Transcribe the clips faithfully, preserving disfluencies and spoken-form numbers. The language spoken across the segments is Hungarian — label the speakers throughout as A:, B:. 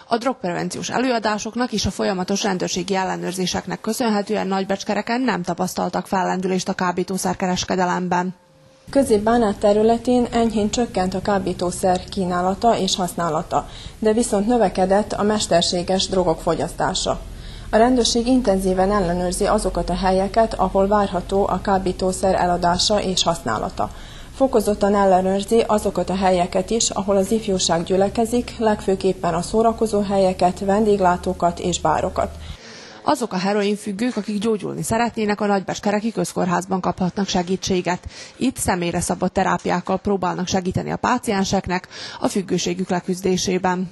A: A drogprevenciós előadásoknak és a folyamatos rendőrségi ellenőrzéseknek köszönhetően Nagybecskereken nem tapasztaltak fellendülést a kábítószerkereskedelemben.
B: Közép-Bánát területén enyhén csökkent a kábítószer kínálata és használata, de viszont növekedett a mesterséges drogok fogyasztása. A rendőrség intenzíven ellenőrzi azokat a helyeket, ahol várható a kábítószer eladása és használata. Fokozottan ellenőrzi azokat a helyeket is, ahol az ifjúság gyülekezik, legfőképpen a szórakozó helyeket, vendéglátókat és bárokat.
A: Azok a heroinfüggők, akik gyógyulni szeretnének, a Nagybecskereki Közkórházban kaphatnak segítséget. Itt személyre szabott terápiákkal próbálnak segíteni a pácienseknek a függőségük leküzdésében.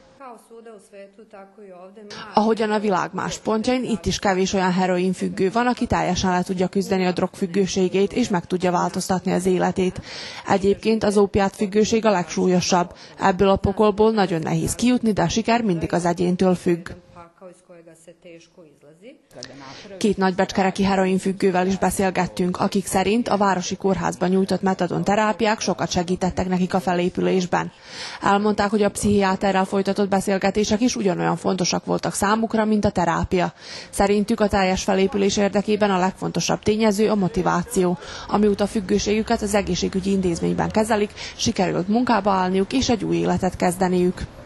A: Ahogyan a világ más pontjain, itt is kevés olyan heroinfüggő van, aki teljesen le tudja küzdeni a drogfüggőségét és meg tudja változtatni az életét. Egyébként az ópiátfüggőség a legsúlyosabb. Ebből a pokolból nagyon nehéz kijutni, de a siker mindig az egyéntől függ. Két nagybecskereki heroinfüggővel is beszélgettünk, akik szerint a városi kórházban nyújtott metadon terápiák sokat segítettek nekik a felépülésben. Elmondták, hogy a pszichiáterrel folytatott beszélgetések is ugyanolyan fontosak voltak számukra, mint a terápia. Szerintük a teljes felépülés érdekében a legfontosabb tényező a motiváció. Amióta függőségüket az egészségügyi intézményben kezelik, sikerült munkába állniuk és egy új életet kezdeniük.